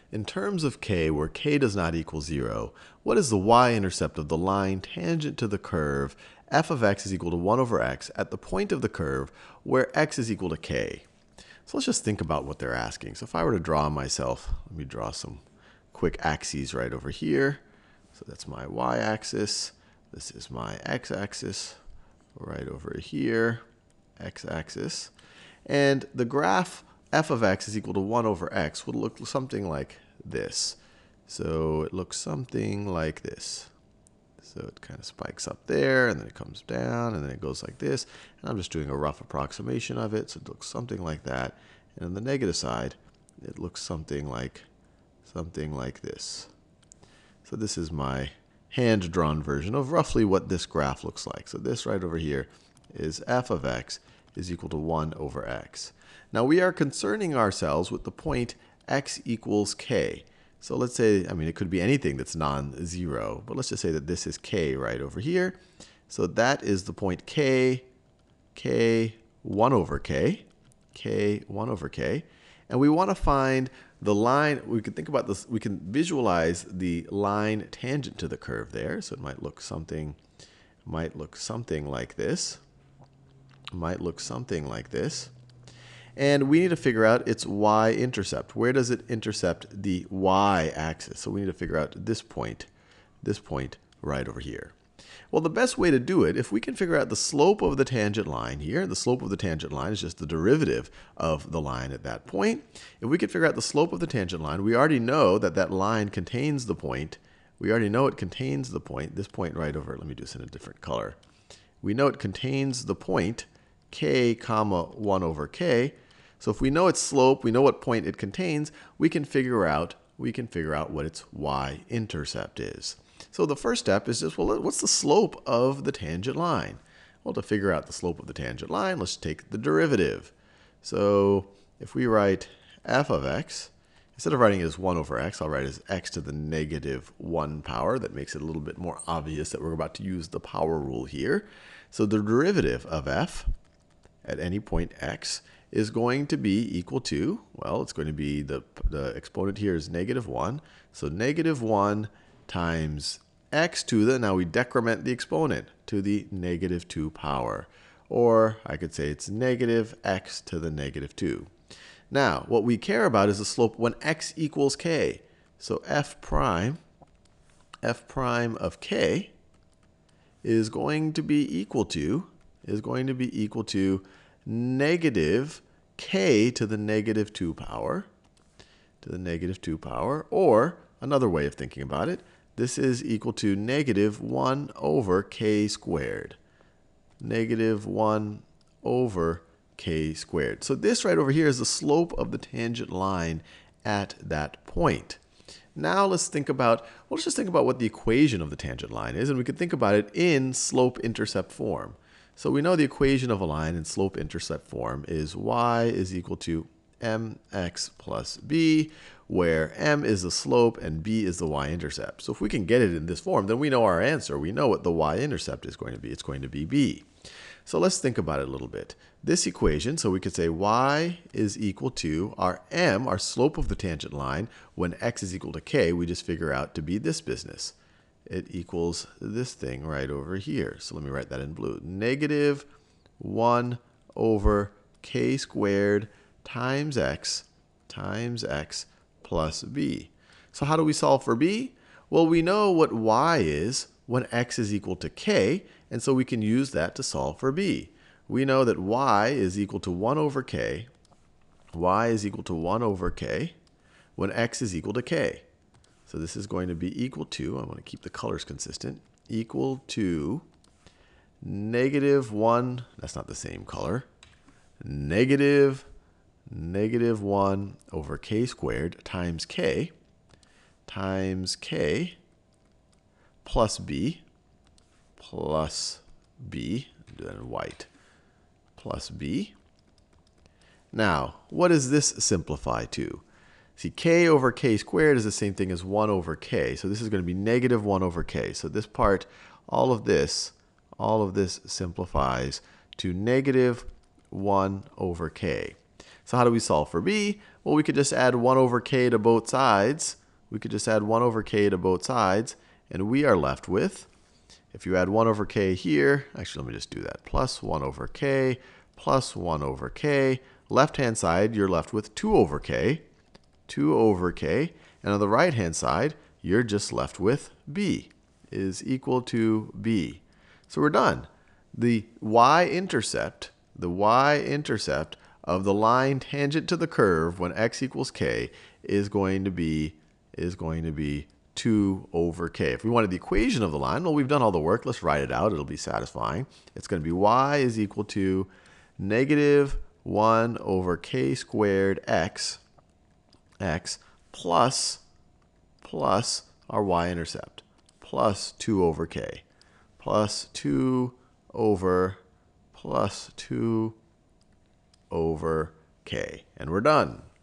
In terms of k, where k does not equal 0, what is the y-intercept of the line tangent to the curve f of x is equal to 1 over x at the point of the curve where x is equal to k? So let's just think about what they're asking. So if I were to draw myself, let me draw some quick axes right over here. So that's my y-axis. This is my x-axis right over here, x-axis. And the graph f of x is equal to 1 over x would look something like this. So it looks something like this. So it kind of spikes up there, and then it comes down, and then it goes like this. And I'm just doing a rough approximation of it. So it looks something like that. And on the negative side, it looks something like this. So this is my hand-drawn version of roughly what this graph looks like. So this right over here is f of x is equal to 1 over x. Now we are concerning ourselves with the point x equals k. So let's say, it could be anything that's non-zero, but let's just say that this is k right over here. So that is the point k, 1 over k, 1 over k. And we want to find the line. We can think about this. We can visualize the line tangent to the curve there. So it might look something like this. And we need to figure out its y-intercept. Where does it intercept the y-axis? So we need to figure out this point right over here. Well, the best way to do it, if we can figure out the slope of the tangent line here, the slope of the tangent line is just the derivative of the line at that point. If we can figure out the slope of the tangent line, we already know that that line contains the point. We already know it contains the point, this point right over, let me do this in a different color. We know it contains the point k, 1 over k. So if we know its slope, we know what point it contains, we can figure out what its y-intercept is. So the first step is just, well, what's the slope of the tangent line? Well, to figure out the slope of the tangent line, let's take the derivative. So if we write f of x, instead of writing it as 1 over x, I'll write it as x to the negative 1 power. That makes it a little bit more obvious that we're about to use the power rule here. So the derivative of f at any point x is going to be equal to, well, it's going to be the exponent here is negative 1. So negative 1 times x to the, now we decrement the exponent, to the negative 2 power. Or I could say it's negative x to the negative 2. Now, what we care about is the slope when x equals k. So f prime of k is going to be equal to negative k to the negative 2 power, or another way of thinking about it, this is equal to negative 1 over k squared. Negative 1 over k squared. So this right over here is the slope of the tangent line at that point. Now let's just think about what the equation of the tangent line is, and we can think about it in slope-intercept form. So we know the equation of a line in slope-intercept form is y is equal to mx plus b, where m is the slope and b is the y-intercept. So if we can get it in this form, then we know our answer. We know what the y-intercept is going to be. It's going to be b. So let's think about it a little bit. This equation, so we could say y is equal to our m, our slope of the tangent line, when x is equal to k, we just figure out to be this business. It equals this thing right over here. So let me write that in blue. Negative 1 over k squared times x plus b. So how do we solve for b? Well, we know what y is when x is equal to k, and so we can use that to solve for b. We know that y is equal to 1 over k. Y is equal to 1 over k when x is equal to k. So this is going to be equal to, I want to keep the colors consistent, equal to negative 1, that's not the same color, negative 1 over k squared times k plus b, do that in white, plus b. Now, what does this simplify to? See, k over k squared is the same thing as 1 over k. So this is going to be negative 1 over k. So this part, all of this simplifies to negative 1 over k. So how do we solve for b? Well, we could just add 1 over k to both sides. We could just add 1 over k to both sides, and we are left with, if you add 1 over k here, actually let me just do that, plus 1 over k, plus 1 over k. Left-hand side, you're left with 2 over k, 2 over k. And on the right-hand side, you're just left with b is equal to b. So we're done. The y-intercept of the line tangent to the curve when x equals k is going to be 2 over k. If we wanted the equation of the line, well, we've done all the work. Let's write it out. It'll be satisfying. It's going to be y is equal to negative 1 over k squared x plus our y-intercept, plus 2 over k, plus 2 over k. And we're done.